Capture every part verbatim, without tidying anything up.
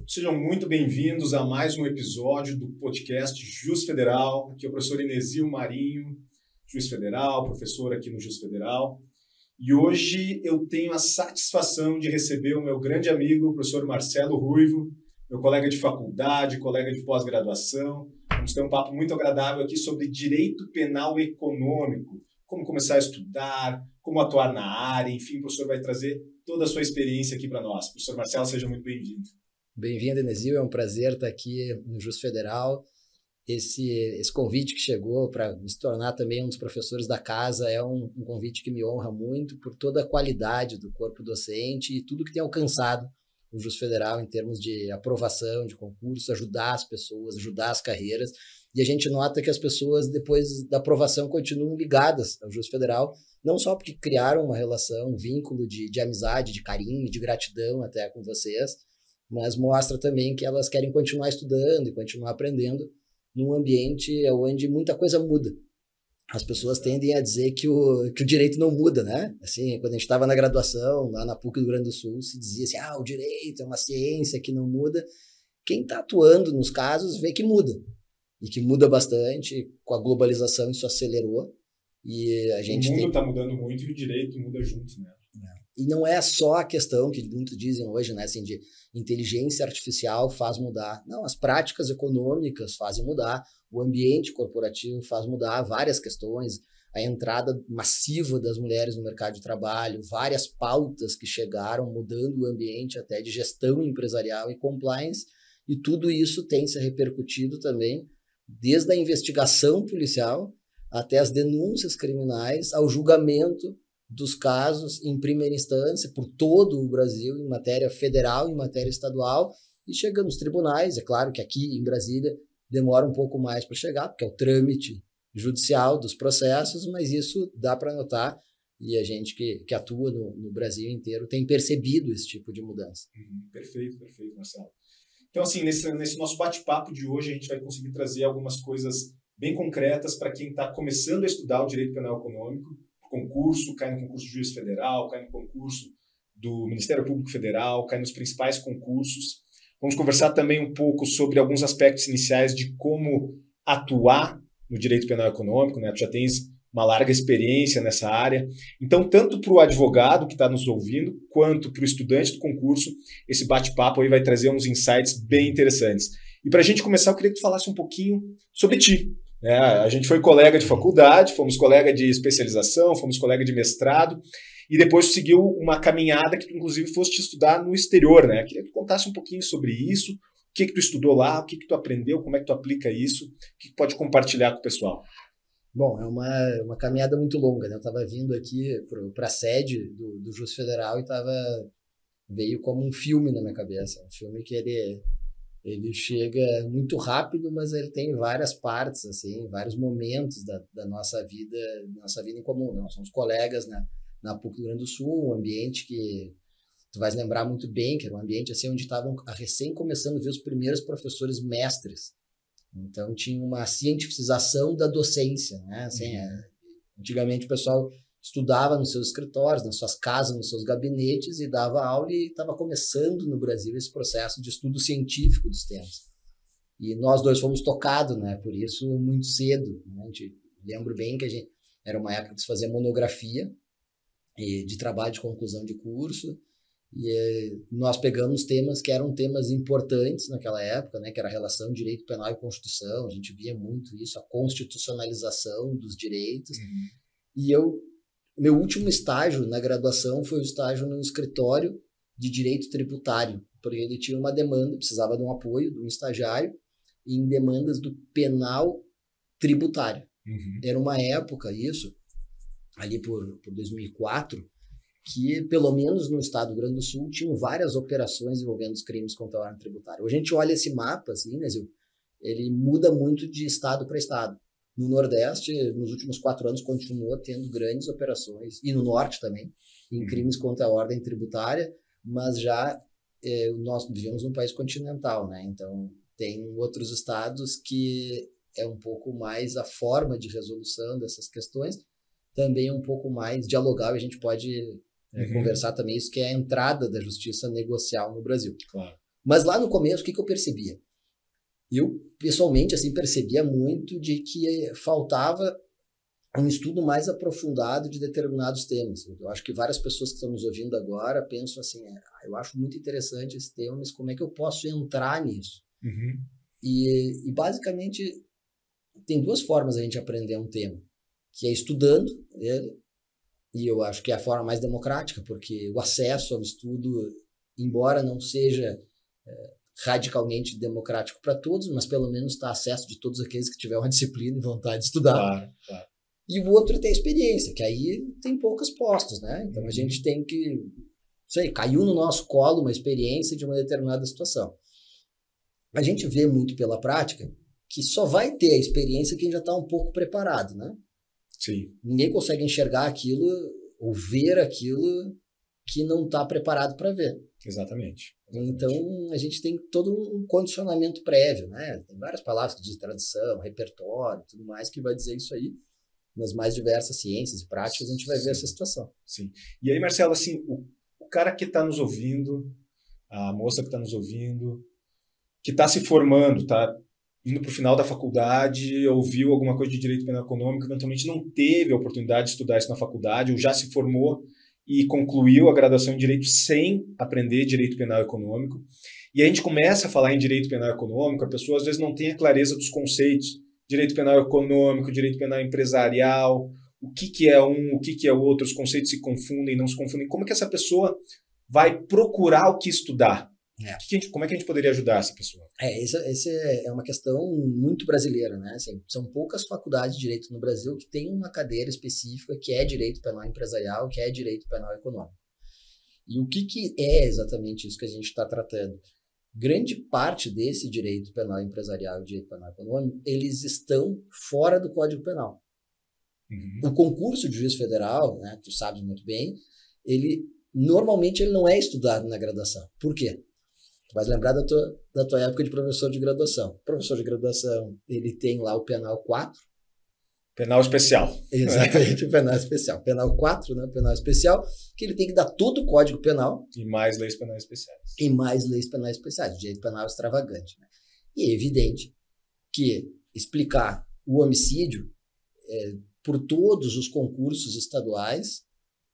Sejam muito bem-vindos a mais um episódio do podcast Jus Federal. Aqui é o professor Enesio Marinho, juiz federal, professor aqui no Jus Federal. E hoje eu tenho a satisfação de receber o meu grande amigo, o professor Marcelo Ruivo, meu colega de faculdade, colega de pós-graduação. Vamos ter um papo muito agradável aqui sobre direito penal econômico, como começar a estudar, como atuar na área, enfim, o professor vai trazer toda a sua experiência aqui para nós. Professor Marcelo, seja muito bem-vindo. Bem-vindo, Enesio, é um prazer estar aqui no Jus Federal. Esse, esse convite que chegou para me tornar também um dos professores da casa é um, um convite que me honra muito por toda a qualidade do corpo docente e tudo que tem alcançado o Jus Federal em termos de aprovação de concursos, ajudar as pessoas, ajudar as carreiras. E a gente nota que as pessoas, depois da aprovação, continuam ligadas ao Jus Federal, não só porque criaram uma relação, um vínculo de, de amizade, de carinho, de gratidão até com vocês, mas mostra também que elas querem continuar estudando e continuar aprendendo num ambiente onde muita coisa muda. As pessoas tendem a dizer que o, que o direito não muda, né? Assim, quando a gente estava na graduação, lá na P U C do Rio Grande do Sul, se dizia assim, ah, o direito é uma ciência que não muda. Quem está atuando nos casos vê que muda, e que muda bastante. Com a globalização isso acelerou. E a gente o mundo está tem... mudando muito e o direito muda junto, né? E não é só a questão que muitos dizem hoje, né, assim, de inteligência artificial faz mudar. Não, as práticas econômicas fazem mudar, o ambiente corporativo faz mudar várias questões, a entrada massiva das mulheres no mercado de trabalho, várias pautas que chegaram mudando o ambiente até de gestão empresarial e compliance, e tudo isso tem se repercutido também desde a investigação policial até as denúncias criminais, ao julgamento dos casos em primeira instância por todo o Brasil, em matéria federal, em matéria estadual, e chega nos tribunais. É claro que aqui em Brasília demora um pouco mais para chegar, porque é o trâmite judicial dos processos, mas isso dá para notar, e a gente que, que atua no, no Brasil inteiro tem percebido esse tipo de mudança. Uhum, perfeito, perfeito, Marcelo. Então, assim, nesse, nesse nosso bate-papo de hoje, a gente vai conseguir trazer algumas coisas bem concretas para quem está começando a estudar o direito penal econômico, concurso, cai no concurso do Juiz Federal, cai no concurso do Ministério Público Federal, cai nos principais concursos. Vamos conversar também um pouco sobre alguns aspectos iniciais de como atuar no direito penal econômico, né? Tu já tens uma larga experiência nessa área. Então, tanto para o advogado que está nos ouvindo, quanto para o estudante do concurso, esse bate-papo aí vai trazer uns insights bem interessantes. E para a gente começar, eu queria que tu falasse um pouquinho sobre ti. É, a gente foi colega de faculdade, fomos colega de especialização, fomos colega de mestrado e depois seguiu uma caminhada que tu, inclusive, foste estudar no exterior, né? Queria que tu contasse um pouquinho sobre isso, o que que tu estudou lá, o que que tu aprendeu, como é que tu aplica isso, o que que pode compartilhar com o pessoal. Bom, é uma, uma caminhada muito longa, né? Eu estava vindo aqui para a sede do, do Jus Federal e tava, veio como um filme na minha cabeça, um filme que ele... Ele chega muito rápido, mas ele tem várias partes, assim, vários momentos da, da nossa vida, nossa vida em comum. Nós somos colegas na, na P U C do Rio Grande do Sul, um ambiente que tu vais lembrar muito bem, que era um ambiente assim, onde estavam recém começando a ver os primeiros professores mestres. Então tinha uma cientificação da docência, né? Assim, é, antigamente o pessoal estudava nos seus escritórios, nas suas casas, nos seus gabinetes e dava aula, e estava começando no Brasil esse processo de estudo científico dos temas. E nós dois fomos tocados, né, por isso muito cedo. Né? A gente, lembro bem que a gente, era uma época de se fazer monografia e de trabalho de conclusão de curso, e nós pegamos temas que eram temas importantes naquela época, né, que era a relação de direito penal e Constituição. A gente via muito isso, a constitucionalização dos direitos. Uhum. E eu Meu último estágio na graduação foi o estágio no escritório de direito tributário, porque ele tinha uma demanda, precisava de um apoio de um estagiário em demandas do penal tributário. Uhum. Era uma época, isso, ali por, por dois mil e quatro, que pelo menos no estado do Rio Grande do Sul tinham várias operações envolvendo os crimes contra a ordem tributária. Hoje a gente olha esse mapa, assim, né, Zil? Ele muda muito de estado para estado. No Nordeste, nos últimos quatro anos, continuou tendo grandes operações, e no Norte também, em crimes contra a ordem tributária, mas já eh, nós vivemos num país continental, né? Então tem outros estados que é um pouco mais a forma de resolução dessas questões, também é um pouco mais dialogável. A gente pode eh, uhum. conversar também isso, que é a entrada da justiça negocial no Brasil. Claro. Mas lá no começo, o que, que eu percebia? Eu, pessoalmente, assim, percebia muito de que faltava um estudo mais aprofundado de determinados temas. Eu acho que várias pessoas que estão nos ouvindo agora pensam assim, ah, eu acho muito interessante esse tema, mas como é que eu posso entrar nisso? Uhum. E, e, basicamente, tem duas formas a gente aprender um tema, que é estudando ele, e eu acho que é a forma mais democrática, porque o acesso ao estudo, embora não seja é, radicalmente democrático para todos, mas pelo menos está acesso de todos aqueles que tiverem uma disciplina e vontade de estudar. Claro, claro. E o outro tem experiência, que aí tem poucos postos, né? Então, a gente tem que... Não sei, caiu no nosso colo uma experiência de uma determinada situação. A gente vê muito pela prática que só vai ter a experiência quem já está um pouco preparado, né? Sim. Ninguém consegue enxergar aquilo ou ver aquilo que não está preparado para ver. Exatamente. Exatamente. Então, a gente tem todo um condicionamento prévio, né? Tem várias palavras que dizem tradição, repertório, tudo mais, que vai dizer isso aí. Nas mais diversas ciências e práticas, a gente vai ver Sim. essa situação. Sim. E aí, Marcelo, assim, o, o cara que está nos ouvindo, a moça que está nos ouvindo, que está se formando, está indo para o final da faculdade, ouviu alguma coisa de direito penal econômico, eventualmente não teve a oportunidade de estudar isso na faculdade, ou já se formou e concluiu a graduação em direito sem aprender direito penal econômico. E a gente começa a falar em direito penal econômico, a pessoa às vezes não tem a clareza dos conceitos, direito penal econômico, direito penal empresarial, o que, que é um, o que, que é outro, os conceitos se confundem, não se confundem. Como é que essa pessoa vai procurar o que estudar? É. Que que a gente, como é que a gente poderia ajudar essa pessoa? É, essa, essa é uma questão muito brasileira, né? Assim, são poucas faculdades de direito no Brasil que têm uma cadeira específica que é direito penal empresarial, que é direito penal econômico. E o que, que é exatamente isso que a gente está tratando? Grande parte desse direito penal empresarial e direito penal econômico, eles estão fora do Código Penal. Uhum. O concurso de juiz federal, né, tu sabes muito bem, ele normalmente ele não é estudado na graduação. Por quê? Tu vais lembrar da tua, da tua época de professor de graduação. O professor de graduação, ele tem lá o Penal quatro. Penal especial. Exatamente, o penal especial. Penal quatro, né? Penal especial, que ele tem que dar todo o Código Penal. E mais leis penais especiais. E mais leis penais especiais, direito penal extravagante. Né? E é evidente que explicar o homicídio é, por todos os concursos estaduais,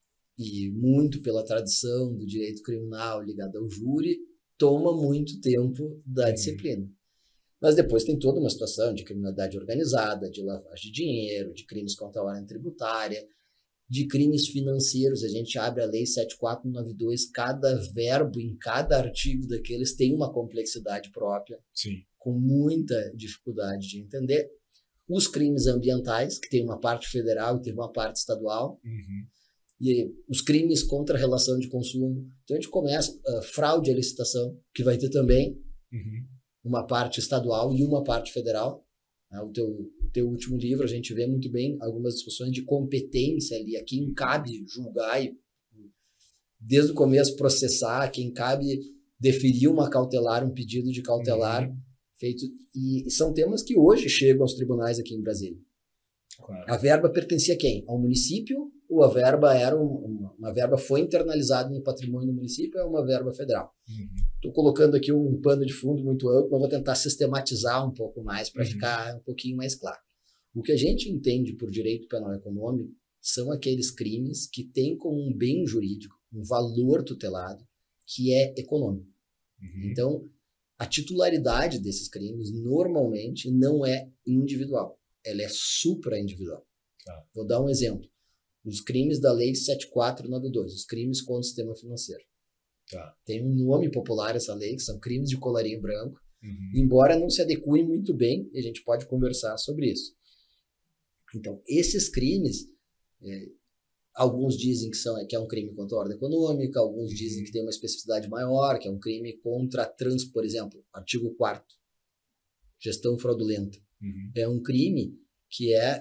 e muito pela tradição do direito criminal ligado ao júri, toma muito tempo da uhum. disciplina. Mas depois tem toda uma situação de criminalidade organizada, de lavagem de dinheiro, de crimes contra a ordem tributária, de crimes financeiros. A gente abre a lei sete mil quatrocentos e noventa e dois, cada verbo em cada artigo daqueles tem uma complexidade própria, Sim. com muita dificuldade de entender. Os crimes ambientais, que tem uma parte federal e tem uma parte estadual, uhum. e os crimes contra a relação de consumo. Então a gente começa uh, fraude à licitação, que vai ter também uhum. uma parte estadual e uma parte federal. Né? O teu, o teu último livro, a gente vê muito bem algumas discussões de competência ali, a quem cabe julgar e, desde o começo, processar, a quem cabe deferir uma cautelar, um pedido de cautelar, uhum. feito. E, e são temas que hoje chegam aos tribunais aqui em Brasília. Claro. A verba pertencia a quem? Ao município, ou a verba era uma, uma verba foi internalizada no patrimônio do município, ou é uma verba federal? Estou uhum. colocando aqui um pano de fundo muito amplo, mas vou tentar sistematizar um pouco mais para uhum. ficar um pouquinho mais claro. O que a gente entende por direito penal econômico são aqueles crimes que têm como um bem jurídico, um valor tutelado, que é econômico. Uhum. Então, a titularidade desses crimes normalmente não é individual. Ela é supra-individual. Tá. Vou dar um exemplo. Os crimes da Lei sete mil quatrocentos e noventa e dois, os crimes contra o sistema financeiro. Tá. Tem um nome popular essa lei, que são crimes de colarinho branco, uhum. embora não se adequem muito bem, e a gente pode conversar sobre isso. Então, esses crimes, é, alguns dizem que, são, que é um crime contra a ordem econômica, alguns dizem que tem uma especificidade maior, que é um crime contra a trans, por exemplo, artigo quarto, gestão fraudulenta. Uhum. É um crime que é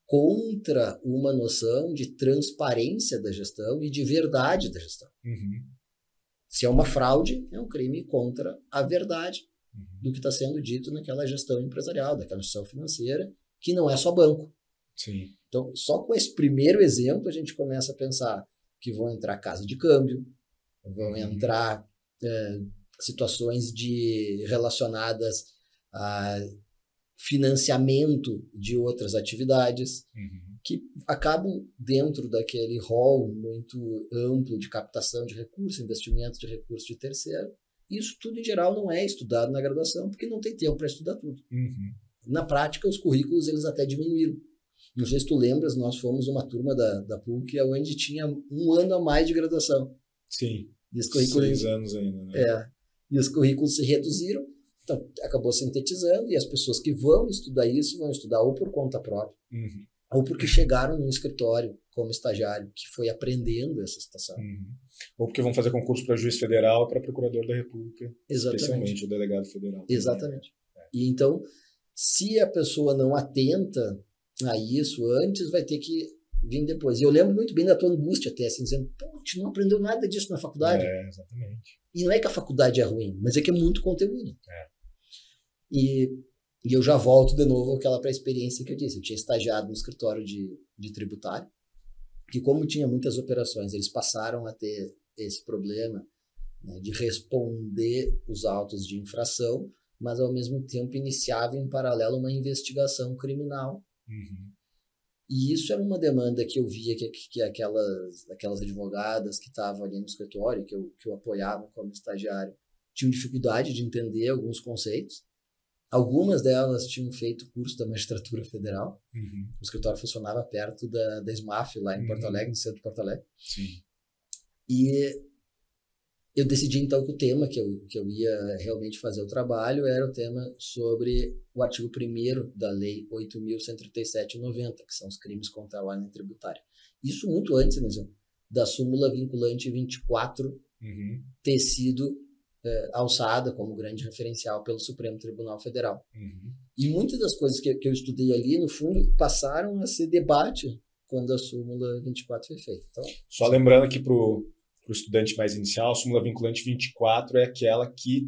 contra uma noção de transparência da gestão e de verdade da gestão. Uhum. Se é uma fraude, é um crime contra a verdade uhum. do que está sendo dito naquela gestão empresarial, daquela gestão financeira, que não é só banco. Sim. Então, só com esse primeiro exemplo, a gente começa a pensar que vão entrar casa de câmbio, vão uhum. entrar é, situações de relacionadas a financiamento de outras atividades, uhum. que acabam dentro daquele rol muito amplo de captação de recursos, investimento de recursos de terceiro. Isso tudo, em geral, não é estudado na graduação, porque não tem tempo para estudar tudo. Uhum. Na prática, os currículos eles até diminuíram. Não sei se tu lembras, nós fomos uma turma da, da P U C onde tinha um ano a mais de graduação. Sim, e os currículos, seis anos ainda. Né? É, e os currículos se reduziram, então acabou sintetizando, e as pessoas que vão estudar isso vão estudar ou por conta própria, uhum. ou porque chegaram num escritório como estagiário, que foi aprendendo essa situação. Uhum. Ou porque vão fazer concurso para juiz federal ou para procurador da República, Exatamente. Especialmente o delegado federal. Exatamente. É. E então, se a pessoa não atenta a isso antes, vai ter que vir depois. E eu lembro muito bem da tua angústia até, assim, dizendo, pô, a gente não aprendeu nada disso na faculdade. É, exatamente. E não é que a faculdade é ruim, mas é que é muito conteúdo. É. E, e eu já volto de novo àquela para a experiência que eu disse. Eu tinha estagiado no escritório de, de tributário, que como tinha muitas operações, eles passaram a ter esse problema, né, de responder os autos de infração, mas ao mesmo tempo iniciava em paralelo uma investigação criminal. Uhum. E isso era uma demanda que eu via que, que aquelas, aquelas advogadas que estavam ali no escritório, que eu, que eu apoiava como estagiário, tinham dificuldade de entender alguns conceitos. Algumas delas tinham feito curso da magistratura federal. Uhum. O escritório funcionava perto da, da SMAF, lá em uhum. Porto Alegre, no centro de Porto Alegre. Sim. E eu decidi, então, que o tema que eu, que eu ia realmente fazer o trabalho era o tema sobre o artigo primeiro da Lei oito mil cento e trinta e sete de noventa, que são os crimes contra a ordem tributária. Isso muito antes, mesmo, da súmula vinculante vinte e quatro uhum. ter sido é, alçada como grande referencial pelo Supremo Tribunal Federal. Uhum. E muitas das coisas que, que eu estudei ali, no fundo, passaram a ser debate quando a súmula vinte e quatro foi feita. Então, só lembrando aqui para o estudante mais inicial, a súmula vinculante vinte e quatro é aquela que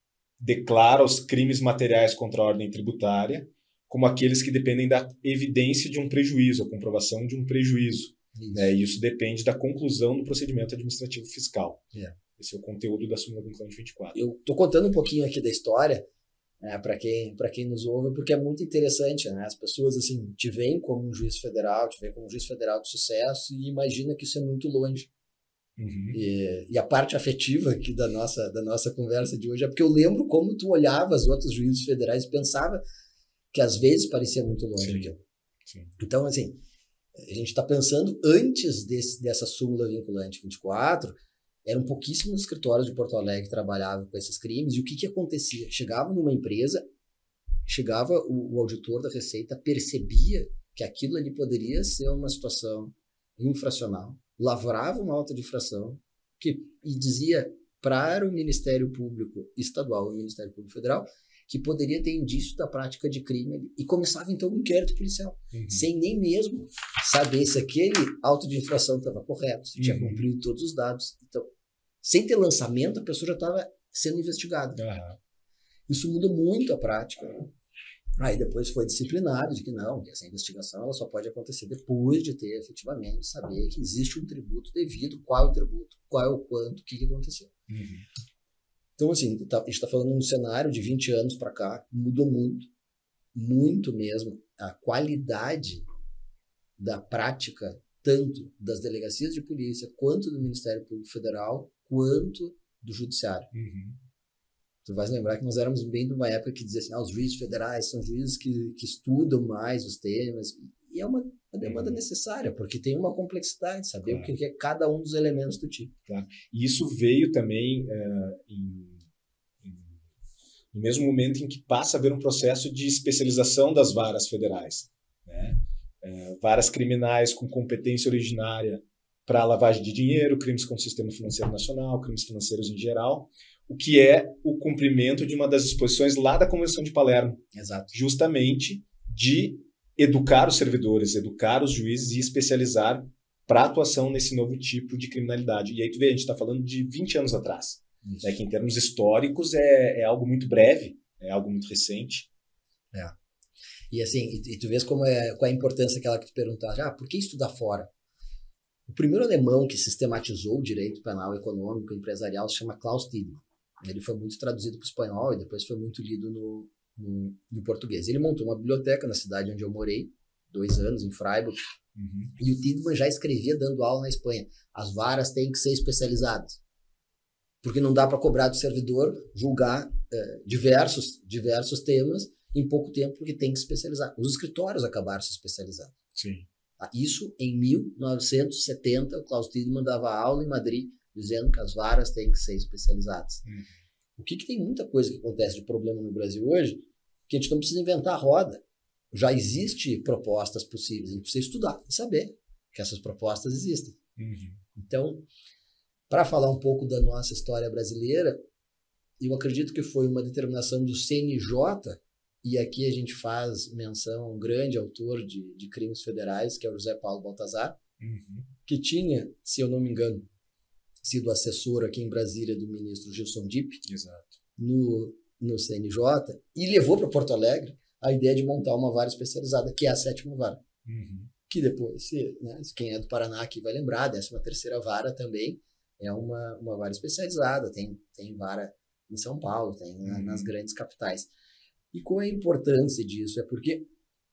declara os crimes materiais contra a ordem tributária como aqueles que dependem da evidência de um prejuízo, a comprovação de um prejuízo. Isso, né? E isso depende da conclusão do procedimento administrativo fiscal. É. Esse é o conteúdo da súmula vinculante vinte e quatro. Eu estou contando um pouquinho aqui da história, né, para quem, para quem nos ouve, porque é muito interessante. Né? As pessoas assim, te veem como um juiz federal, te veem como um juiz federal de sucesso e imagina que isso é muito longe. Uhum. E, e a parte afetiva aqui da nossa, da nossa conversa de hoje é porque eu lembro como tu olhava os outros juízes federais e pensava que às vezes parecia muito longe. Sim. Aquilo. Sim. Então, assim, a gente está pensando antes desse, dessa súmula vinculante vinte e quatro, eram pouquíssimos escritórios de Porto Alegre que trabalhavam com esses crimes, e o que, que acontecia? Chegava numa empresa, chegava o, o auditor da Receita, percebia que aquilo ali poderia ser uma situação infracional, lavrava uma auta de infração que, e dizia para o Ministério Público Estadual e o Ministério Público Federal que poderia ter indício da prática de crime e começava então um inquérito policial, uhum. sem nem mesmo saber se aquele auto de infração estava correto, se tinha uhum. cumprido todos os dados. Então, sem ter lançamento, a pessoa já estava sendo investigada. Uhum. Isso muda muito a prática. Né? Aí depois foi disciplinado de que não, que essa investigação ela só pode acontecer depois de ter efetivamente saber que existe um tributo devido, qual é o tributo, qual é o quanto, o que, que aconteceu. Uhum. Então, assim, a gente está falando de um cenário de vinte anos para cá, mudou muito, muito mesmo, a qualidade da prática, tanto das delegacias de polícia, quanto do Ministério Público Federal, quanto do Judiciário. Uhum. Tu vais lembrar que nós éramos bem de uma época que dizia assim, ah, os juízes federais são juízes que, que estudam mais os temas, e é uma, uma demanda uhum. necessária, porque tem uma complexidade, saber claro. O que é cada um dos elementos do tipo. Claro. E isso veio também é, em, em, no mesmo momento em que passa a haver um processo de especialização das varas federais. Né? É, varas criminais com competência originária para lavagem de dinheiro, crimes contra o sistema financeiro nacional, crimes financeiros em geral, o que é o cumprimento de uma das disposições lá da Convenção de Palermo. Exato. Justamente de educar os servidores, educar os juízes e especializar para atuação nesse novo tipo de criminalidade. E aí tu vê, a gente está falando de vinte anos atrás, né, que em termos históricos é, é algo muito breve, é algo muito recente. É. E assim, e, e tu vês como é, qual é a importância aquela que tu perguntaste, ah, por que estudar fora? O primeiro alemão que sistematizou o direito penal econômico e empresarial se chama Klaus Tiedemann. Ele foi muito traduzido para o espanhol e depois foi muito lido no, no, no português. Ele montou uma biblioteca na cidade onde eu morei, dois anos, em Freiburg, uhum. E o Tiedemann já escrevia dando aula na Espanha. As varas têm que ser especializadas, porque não dá para cobrar do servidor julgar é, diversos, diversos temas em pouco tempo, porque tem que especializar. Os escritórios acabaram se especializando. Sim. Isso em mil novecentos e setenta, o Klaus Tiedemann dava aula em Madrid, dizendo que as varas têm que ser especializadas. Uhum. O que, que tem muita coisa que acontece de problema no Brasil hoje, que a gente não precisa inventar a roda. Já existem propostas possíveis, a gente precisa estudar e saber que essas propostas existem. Uhum. Então, para falar um pouco da nossa história brasileira, eu acredito que foi uma determinação do C N J, e aqui a gente faz menção a um grande autor de, de crimes federais, que é o José Paulo Baltazar, uhum. que tinha, se eu não me engano, sido assessor aqui em Brasília do ministro Gilson Dipp, Exato. No, no C N J, e levou para Porto Alegre a ideia de montar uma vara especializada, que é a sétima vara. Uhum. Que depois, né, quem é do Paraná aqui vai lembrar, a décima terceira vara também é uma, uma vara especializada, tem, tem vara em São Paulo, tem uhum. nas grandes capitais. E qual é a importância disso? É porque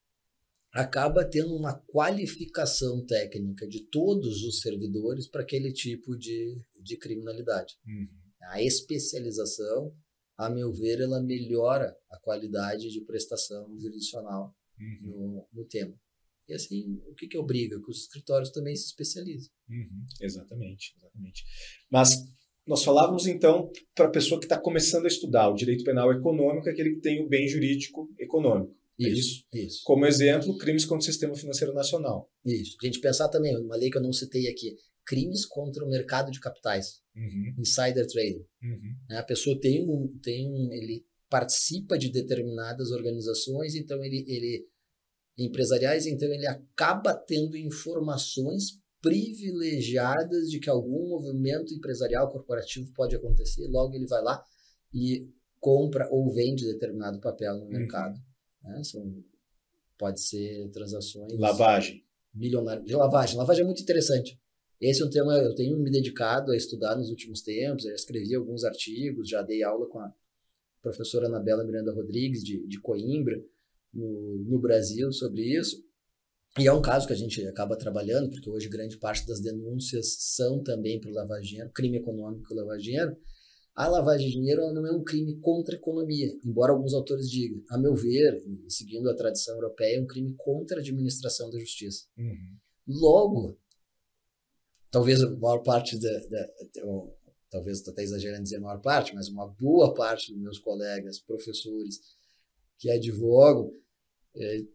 acaba tendo uma qualificação técnica de todos os servidores para aquele tipo de, de criminalidade. Uhum. A especialização, a meu ver, ela melhora a qualidade de prestação jurisdicional uhum. no, no tema. E assim, o que, que obriga? Que os escritórios também se especializem. Uhum. Exatamente, exatamente. Mas nós falávamos, então, para a pessoa que está começando a estudar o direito penal econômico, aquele que tem o bem jurídico econômico. Isso, é isso? isso. Como exemplo, crimes contra o sistema financeiro nacional. Isso. A gente pensar também, uma lei que eu não citei aqui, crimes contra o mercado de capitais, uhum. insider trading. Uhum. A pessoa tem um, tem um, ele participa de determinadas organizações, então ele, ele empresariais, então ele acaba tendo informações privilegiadas de que algum movimento empresarial corporativo pode acontecer, logo ele vai lá e compra ou vende determinado papel no uhum. mercado. Né? São, pode ser transações... Lavagem. Milionárias. De lavagem. Lavagem é muito interessante. Esse é um tema que eu tenho me dedicado a estudar nos últimos tempos. Eu escrevi alguns artigos, já dei aula com a professora Anabela Miranda Rodrigues, de, de Coimbra, no, no Brasil, sobre isso. E é um caso que a gente acaba trabalhando, porque hoje grande parte das denúncias são também por lavagem de dinheiro, crime econômico e lavagem de dinheiro. A lavagem de dinheiro ela não é um crime contra a economia, embora alguns autores digam. A meu ver, seguindo a tradição europeia, é um crime contra a administração da justiça. Uhum. Logo, talvez a maior parte, da, da, ou, talvez estou até exagerando em dizer a maior parte, mas uma boa parte dos meus colegas, professores que advogam, é,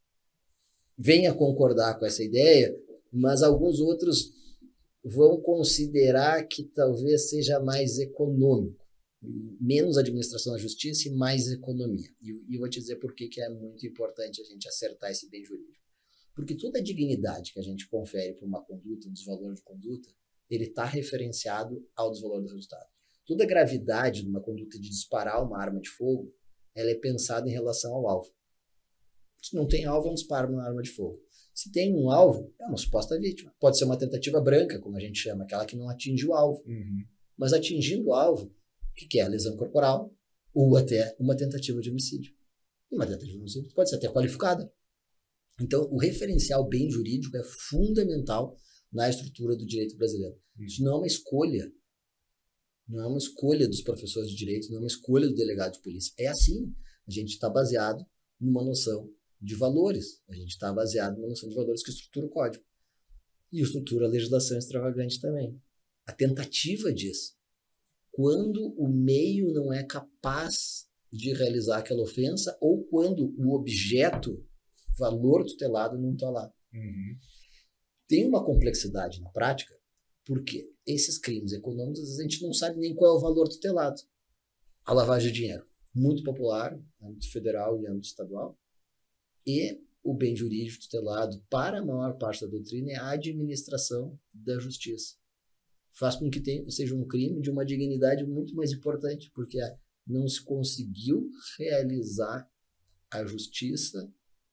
vem a concordar com essa ideia, mas alguns outros vão considerar que talvez seja mais econômico, menos administração da justiça e mais economia. E eu vou te dizer por que que é muito importante a gente acertar esse bem jurídico. Porque toda a dignidade que a gente confere para uma conduta, um desvalor de conduta, ele está referenciado ao desvalor do resultado. Toda a gravidade de uma conduta de disparar uma arma de fogo, ela é pensada em relação ao alvo. Se não tem alvo, não dispara uma arma de fogo. Se tem um alvo, é uma suposta vítima. Pode ser uma tentativa branca, como a gente chama, aquela que não atinge o alvo. Uhum. Mas atingindo o alvo, o que é a lesão corporal, ou até uma tentativa de homicídio. E uma tentativa de homicídio pode ser até qualificada. Então, o referencial bem jurídico é fundamental na estrutura do direito brasileiro. Uhum. Isso não é uma escolha. Não é uma escolha dos professores de direito, não é uma escolha do delegado de polícia. É assim. A gente está baseado numa noção de valores. A gente está baseado numa noção de valores que estrutura o código. E estrutura a legislação extravagante também. A tentativa disso. Quando o meio não é capaz de realizar aquela ofensa ou quando o objeto, valor tutelado, não está lá. Uhum. Tem uma complexidade na prática, porque esses crimes econômicos, às vezes a gente não sabe nem qual é o valor tutelado. A lavagem de dinheiro, muito popular, no âmbito federal e âmbito estadual. E o bem jurídico tutelado, para a maior parte da doutrina, é a administração da justiça. Faz com que tenha, seja um crime de uma dignidade muito mais importante, porque não se conseguiu realizar a justiça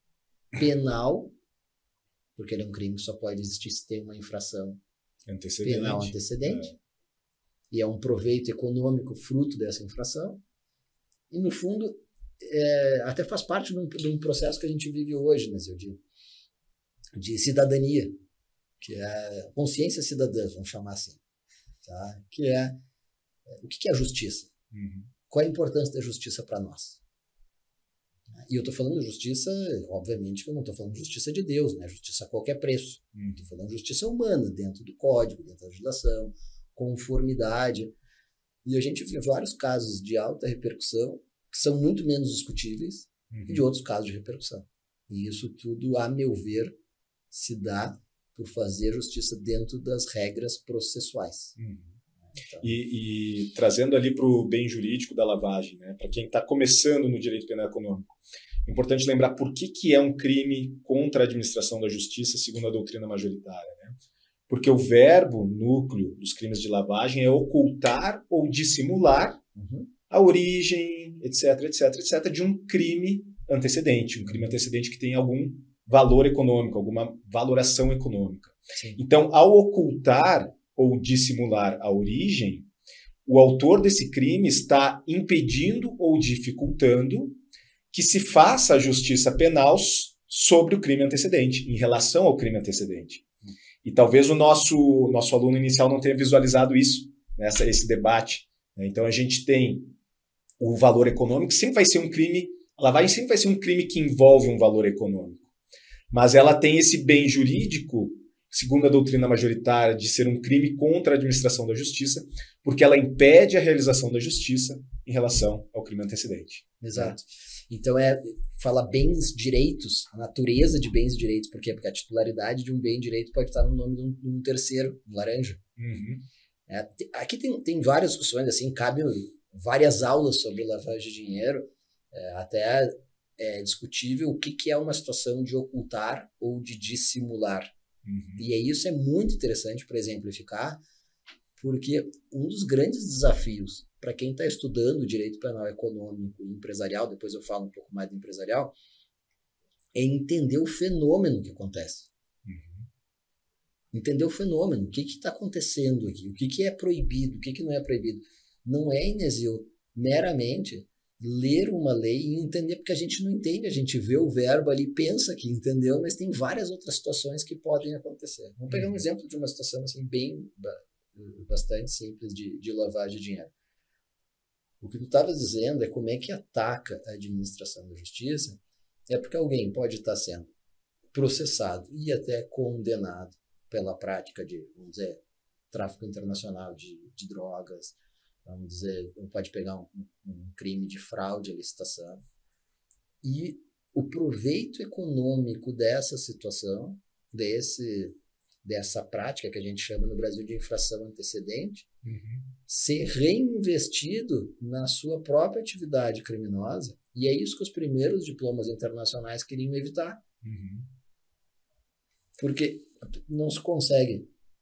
penal, porque ele é um crime que só pode existir se tem uma infração antecedente. penal antecedente. É. e é um proveito econômico fruto dessa infração. E, no fundo, é, até faz parte de um, de um processo que a gente vive hoje, né, de, de cidadania, que é consciência cidadã, vamos chamar assim. Tá? Que é, o que é a justiça? Uhum. Qual é a importância da justiça para nós? E eu estou falando de justiça, obviamente que eu não estou falando de justiça de Deus, né? Justiça a qualquer preço. Estou falando de justiça humana, dentro do código, dentro da legislação, conformidade. E a gente vê vários casos de alta repercussão que são muito menos discutíveis uhum. e de outros casos de repercussão. E isso tudo, a meu ver, se dá por fazer justiça dentro das regras processuais. Uhum. Então, e, e trazendo ali para o bem jurídico da lavagem, né? Para quem está começando no direito penal econômico, é importante lembrar por que, que é um crime contra a administração da justiça, segundo a doutrina majoritária. Né? Porque o verbo núcleo dos crimes de lavagem é ocultar ou dissimular uhum. a origem, etc, etc, etc, de um crime antecedente, um crime antecedente que tem algum valor econômico, alguma valoração econômica. Sim. Então, ao ocultar ou dissimular a origem, o autor desse crime está impedindo ou dificultando que se faça a justiça penal sobre o crime antecedente, em relação ao crime antecedente. E talvez o nosso, nosso aluno inicial não tenha visualizado isso, né, esse debate. Né? Então, a gente tem o valor econômico, sempre vai ser um crime, a lavagem sempre vai ser um crime que envolve um valor econômico. Mas ela tem esse bem jurídico, segundo a doutrina majoritária, de ser um crime contra a administração da justiça, porque ela impede a realização da justiça em relação ao crime antecedente. Exato. Então, é, fala bens, direitos, a natureza de bens e direitos. Por quê? Porque a titularidade de um bem e direito pode estar no nome de um, de um terceiro, um laranja. Uhum. É, aqui tem, tem várias discussões, assim, cabem várias aulas sobre lavagem de dinheiro, é, até é discutível o que, que é uma situação de ocultar ou de dissimular. Uhum. E é isso é muito interessante para exemplificar, porque um dos grandes desafios para quem está estudando direito penal econômico e empresarial, depois eu falo um pouco mais do empresarial, é entender o fenômeno que acontece. Uhum. Entender o fenômeno, o que está acontecendo aqui, o que, que é proibido, o que, que não é proibido. Não é, Inesio, meramente ler uma lei e entender, porque a gente não entende, a gente vê o verbo ali, pensa que entendeu, mas tem várias outras situações que podem acontecer. Vamos pegar um exemplo de uma situação assim, bem, bastante simples de, de lavagem de dinheiro. O que tu estava dizendo é como é que ataca a administração da justiça, é porque alguém pode estar sendo processado e até condenado pela prática de, vamos dizer, tráfico internacional de, de drogas, vamos dizer, pode pegar um, um crime de fraude à licitação. E o proveito econômico dessa situação, desse, dessa prática que a gente chama no Brasil de infração antecedente, uhum. ser reinvestido na sua própria atividade criminosa. E é isso que os primeiros diplomas internacionais queriam evitar. Uhum. Porque não se consegue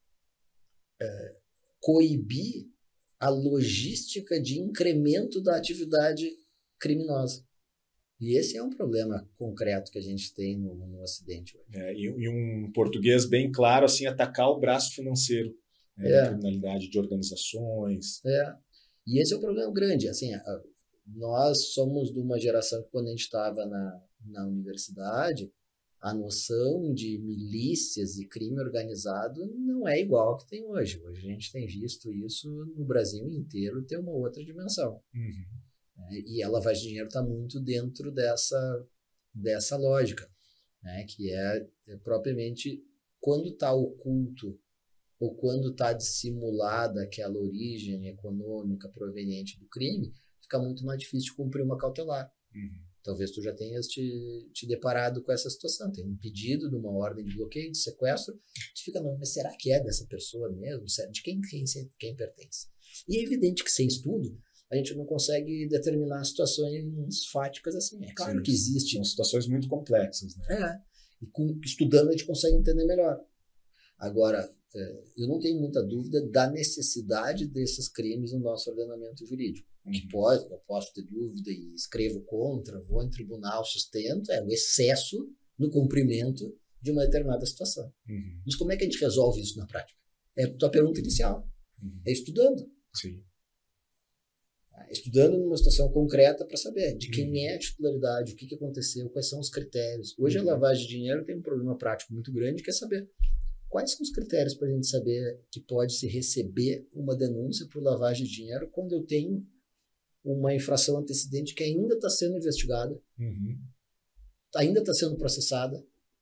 é, coibir a logística de incremento da atividade criminosa. E esse é um problema concreto que a gente tem no, no Ocidente hoje. É, e, e um português bem claro, assim, atacar o braço financeiro, né, é. da criminalidade de organizações. É. E esse é o problema grande. Assim, a, nós somos de uma geração que, quando a gente estava na, na universidade, a noção de milícias e crime organizado não é igual ao que tem hoje. Hoje a gente tem visto isso no Brasil inteiro ter uma outra dimensão. Uhum. É, e a lavagem de dinheiro está muito dentro dessa, dessa lógica, né? Que é, é propriamente quando está oculto ou quando está dissimulada aquela origem econômica proveniente do crime, fica muito mais difícil de cumprir uma cautelar. Uhum. Talvez tu já tenhas te, te deparado com essa situação. Tem um pedido de uma ordem de bloqueio, de sequestro, tu fica, não, mas será que é dessa pessoa mesmo? De quem, quem, quem pertence? E é evidente que sem estudo, a gente não consegue determinar situações fáticas assim. É claro Sim, que existe. São situações muito complexas, né? É. E com, estudando a gente consegue entender melhor. Agora, é, eu não tenho muita dúvida da necessidade desses crimes no nosso ordenamento jurídico. O que pode, eu posso ter dúvida e escrevo contra, vou em tribunal, sustento, é o excesso no cumprimento de uma determinada situação. Uhum. Mas como é que a gente resolve isso na prática? É a tua pergunta inicial. Uhum. É estudando. Sim. Estudando numa situação concreta para saber de quem uhum. é a titularidade, o que, que aconteceu, quais são os critérios. Hoje uhum. a lavagem de dinheiro tem um problema prático muito grande, que é saber quais são os critérios para a gente saber que pode se receber uma denúncia por lavagem de dinheiro quando eu tenho uma infração antecedente que ainda está sendo investigada, uhum. ainda está sendo processada.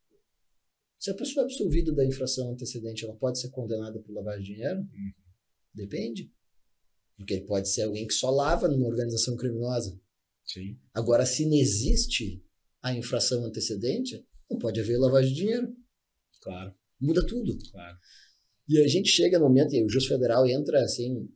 Se a pessoa é absolvida da infração antecedente, ela pode ser condenada por lavagem de dinheiro? Uhum. Depende. Porque ele pode ser alguém que só lava numa organização criminosa. Sim. Agora, se não existe a infração antecedente, não pode haver lavagem de dinheiro. Claro. Muda tudo. Claro. E a gente chega no momento, e o Justiça Federal entra assim,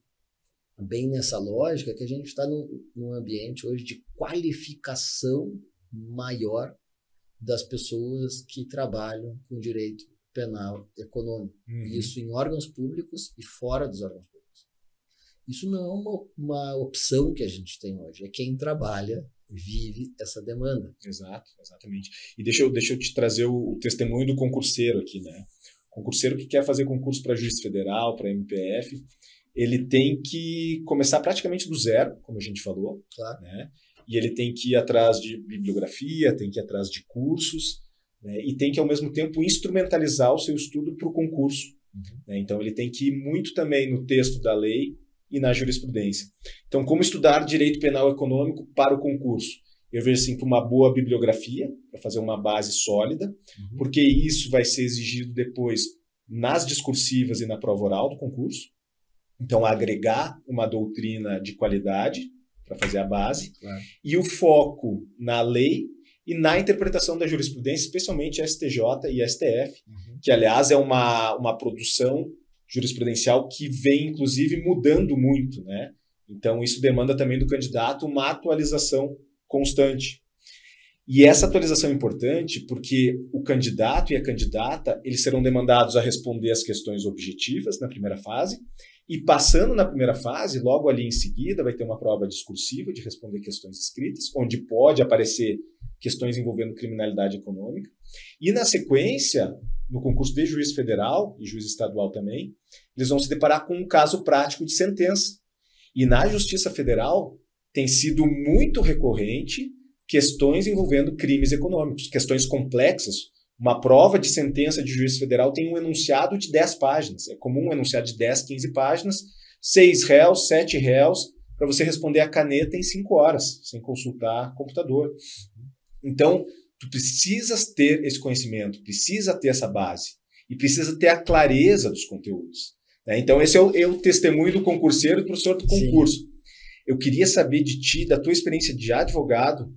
bem nessa lógica, que a gente está num, num ambiente hoje de qualificação maior das pessoas que trabalham com direito penal econômico. Uhum. Isso em órgãos públicos e fora dos órgãos públicos. Isso não é uma, uma opção que a gente tem hoje. É quem trabalha, vive essa demanda. Exato, exatamente. E deixa eu, deixa eu te trazer o, o testemunho do concurseiro aqui, né? O concurseiro que quer fazer concurso para juiz federal, para M P F, ele tem que começar praticamente do zero, como a gente falou. Claro. Né? E ele tem que ir atrás de bibliografia, tem que ir atrás de cursos, né? E tem que, ao mesmo tempo, instrumentalizar o seu estudo para o concurso. Uhum. Né? Então, ele tem que ir muito também no texto da lei e na jurisprudência. Então, como estudar direito penal econômico para o concurso? Eu vejo assim, para uma boa bibliografia, para fazer uma base sólida, uhum. porque isso vai ser exigido depois nas discursivas e na prova oral do concurso. Então, agregar uma doutrina de qualidade para fazer a base. Claro. E o foco na lei e na interpretação da jurisprudência, especialmente S T J e S T F, uhum. que, aliás, é uma, uma produção jurisprudencial que vem, inclusive, mudando muito, né? Então, isso demanda também do candidato uma atualização constante. E essa atualização é importante porque o candidato e a candidata, eles serão demandados a responder as questões objetivas na primeira fase, e passando na primeira fase, logo ali em seguida, vai ter uma prova discursiva de responder questões escritas, onde pode aparecer questões envolvendo criminalidade econômica. E na sequência, no concurso de juiz federal e juiz estadual também, eles vão se deparar com um caso prático de sentença. E na Justiça Federal tem sido muito recorrente questões envolvendo crimes econômicos, questões complexas. Uma prova de sentença de juiz federal tem um enunciado de dez páginas. É comum um enunciado de dez, quinze páginas, seis réus, sete réus, para você responder a caneta em cinco horas, sem consultar computador. Então, tu precisas ter esse conhecimento, precisa ter essa base e precisa ter a clareza dos conteúdos. Né? Então, esse é o, é o testemunho do concurseiro e do professor do concurso. Sim. Eu queria saber de ti, da tua experiência de advogado,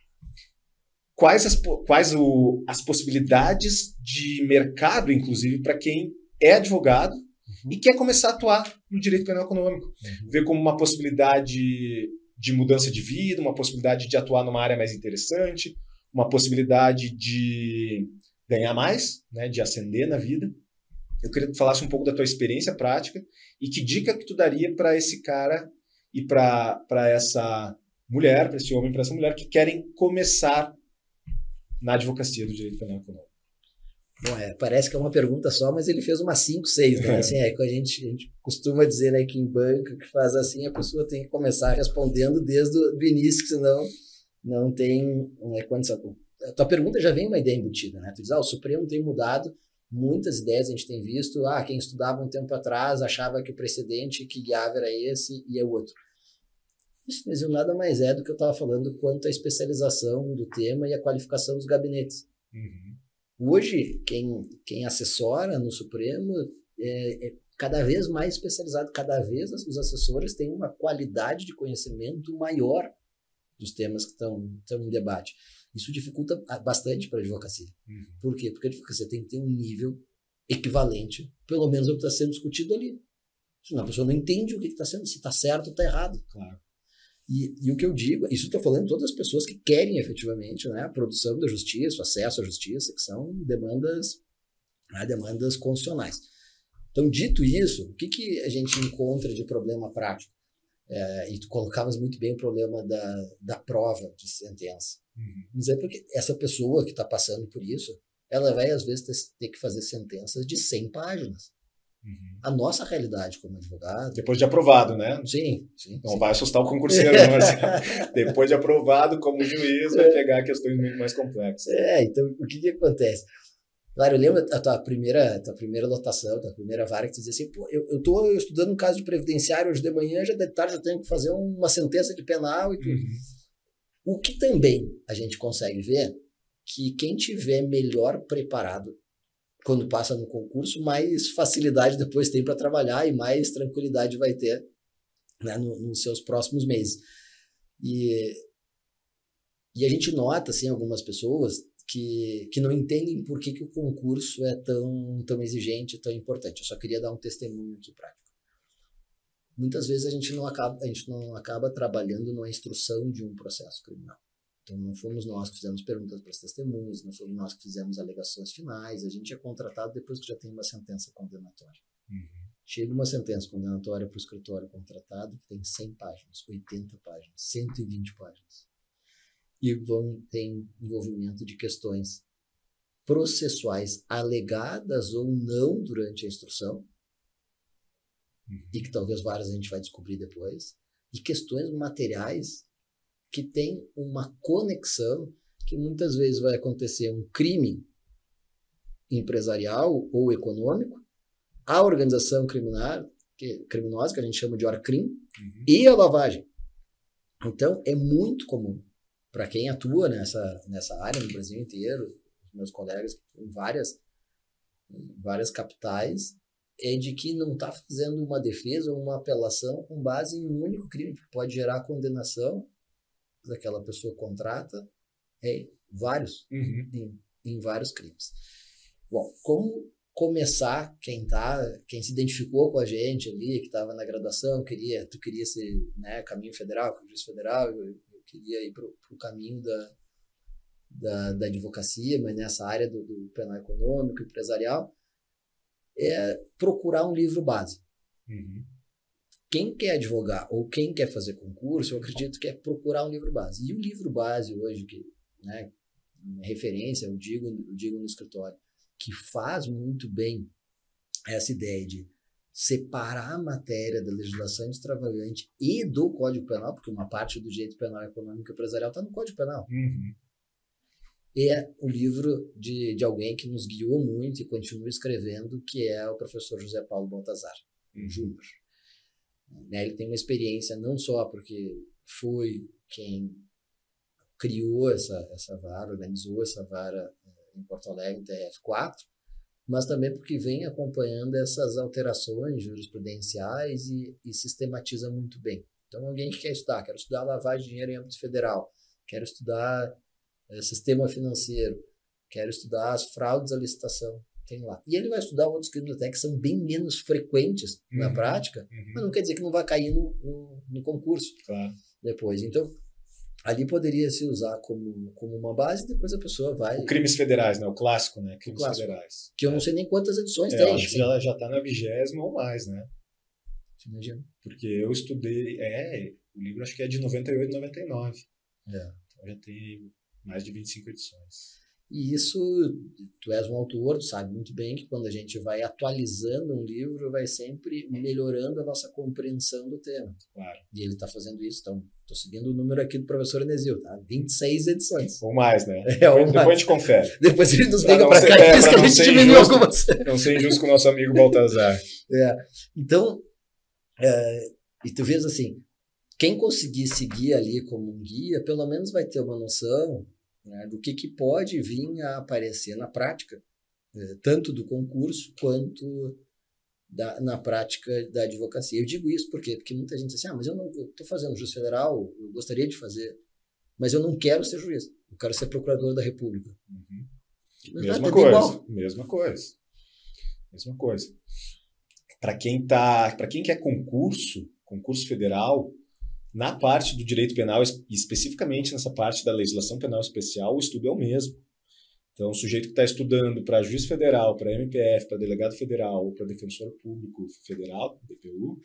quais as, quais o, as possibilidades de mercado, inclusive, para quem é advogado uhum. e quer começar a atuar no direito penal econômico. Uhum. Ver como uma possibilidade de mudança de vida, uma possibilidade de atuar numa área mais interessante, uma possibilidade de ganhar mais, né, de ascender na vida. Eu queria que tu falasse um pouco da tua experiência prática e que dica que tu daria para esse cara e para essa mulher, para esse homem, para essa mulher que querem começar na advocacia do direito penal econômico. Bom, é, parece que é uma pergunta só, mas ele fez umas cinco, seis, né? Assim, é, a, gente, a gente costuma dizer, né, que em banco que faz assim, a pessoa tem que começar respondendo desde o do início, senão não tem é, condição. A tua pergunta já vem uma ideia embutida, né? Tu diz, ah, o Supremo tem mudado muitas ideias, a gente tem visto, ah, quem estudava um tempo atrás achava que o precedente que guiava era esse e é o outro. Isso mesmo nada mais é do que eu estava falando quanto à especialização do tema e a qualificação dos gabinetes. Uhum. Hoje, quem, quem assessora no Supremo é, é cada vez mais especializado, cada vez os assessores têm uma qualidade de conhecimento maior dos temas que estão, estão em debate. Isso dificulta bastante para a advocacia. Uhum. Por quê? Porque a advocacia tem que ter um nível equivalente, pelo menos ao que está sendo discutido ali. Senão a pessoa não entende o que está sendo, se está certo ou está errado. Claro. E, e o que eu digo, isso estou falando de todas as pessoas que querem efetivamente, né, a produção da justiça, o acesso à justiça, que são demandas, né, demandas constitucionais. Então, dito isso, o que, que a gente encontra de problema prático? É, e tu colocavas muito bem o problema da, da prova de sentença. Uhum. Mas é porque essa pessoa que está passando por isso, ela vai às vezes ter, ter que fazer sentenças de cem páginas. Uhum. A nossa realidade como advogado... Depois de aprovado, né? Sim, sim. Não sim. vai assustar o concurseiro, mas depois de aprovado, como juiz, vai pegar questões muito mais complexas. É, então, o que que acontece? Claro, eu lembro a tua primeira, a tua primeira lotação, a tua primeira vara, que tu dizia assim, pô, eu, eu tô estudando um caso de previdenciário hoje de manhã, já de tarde eu tenho que fazer uma sentença de penal e tudo. Uhum. O que também a gente consegue ver, que quem tiver melhor preparado quando passa no concurso, mais facilidade depois tem para trabalhar e mais tranquilidade vai ter, né, no, nos seus próximos meses. E, e a gente nota, assim, algumas pessoas que, que não entendem por que, que o concurso é tão, tão exigente, tão importante. Eu só queria dar um testemunho aqui prático. Muitas vezes a gente não acaba, a gente não acaba trabalhando na instrução de um processo criminal. Então, não fomos nós que fizemos perguntas para as testemunhas, não fomos nós que fizemos alegações finais, a gente é contratado depois que já tem uma sentença condenatória. Uhum. Chega uma sentença condenatória para o escritório contratado que tem cem páginas, oitenta páginas, cento e vinte páginas. E vão ter envolvimento de questões processuais alegadas ou não durante a instrução, uhum. e que talvez várias a gente vai descobrir depois, e questões materiais que tem uma conexão que muitas vezes vai acontecer um crime empresarial ou econômico, a organização criminal, que, criminosa, que a gente chama de ORCRIM, uhum. e a lavagem. Então, é muito comum para quem atua nessa, nessa área no Brasil inteiro, meus colegas em várias, em várias capitais, é de que não está fazendo uma defesa ou uma apelação com base em um único crime, que pode gerar condenação daquela pessoa contrata é vários, uhum. em, em vários crimes. Bom, como começar, quem tá, quem se identificou com a gente ali, que estava na graduação, queria, tu queria ser, né, caminho federal, juiz federal, eu, eu queria ir para o caminho da, da, da advocacia, mas nessa área do, do penal econômico, empresarial, é procurar um livro base. Uhum. Quem quer advogar ou quem quer fazer concurso, eu acredito que é procurar um livro base. E o livro base hoje, que, né, referência, eu digo, eu digo no escritório, que faz muito bem essa ideia de separar a matéria da legislação extravagante e do Código Penal, porque uma parte do direito penal econômico e empresarial está no Código Penal. Uhum. É o livro de, de alguém que nos guiou muito e continua escrevendo, que é o professor José Paulo Baltazar, uhum. Júnior. Né, ele tem uma experiência não só porque foi quem criou essa, essa vara, organizou essa vara em Porto Alegre, T R F quatro, mas também porque vem acompanhando essas alterações jurisprudenciais e, e sistematiza muito bem. Então, alguém que quer estudar, quer estudar lavagem de dinheiro em âmbito federal, quer estudar é, sistema financeiro, quer estudar as fraudes à licitação, tem lá. E ele vai estudar outros crimes até que são bem menos frequentes uhum, na prática, uhum. mas não quer dizer que não vai cair no, no, no concurso claro. Depois. Então, ali poderia se usar como, como uma base, depois a pessoa vai... O crimes federais, né? O clássico, né? Crimes clássico, federais. Que eu não sei nem quantas edições é, tem. Eu acho que já, já tá na vigésima ou mais, né? Você imagina? Porque eu estudei... É, o livro acho que é de noventa e oito, noventa e nove. É. Então já tem mais de vinte e cinco edições. E isso, tu és um autor, tu sabe muito bem que quando a gente vai atualizando um livro, vai sempre melhorando a nossa compreensão do tema. Claro. E ele está fazendo isso, então, estou seguindo o número aqui do professor Enesil, tá? vinte e seis edições. Ou mais, né? É, depois, ou depois mais. a gente confere. Depois ele nos liga para cá é, e diz que a gente diminuiu algumas. Não ser injusto com o nosso amigo Baltazar. É. Então, é, e tu vês assim, quem conseguir seguir ali como um guia, pelo menos vai ter uma noção, né, do que, que pode vir a aparecer na prática, eh, tanto do concurso quanto da, na prática da advocacia. Eu digo isso porque, porque muita gente diz assim, ah, mas eu não estou fazendo juiz federal, eu gostaria de fazer, mas eu não quero ser juiz, eu quero ser procurador da República. Uhum. Mesma coisa, igual. mesma coisa, mesma coisa. Para quem tá, para quem quer concurso, concurso federal, na parte do direito penal, especificamente nessa parte da legislação penal especial, o estudo é o mesmo. Então, o sujeito que está estudando para juiz federal, para M P F, para delegado federal ou para defensor público federal, D P U,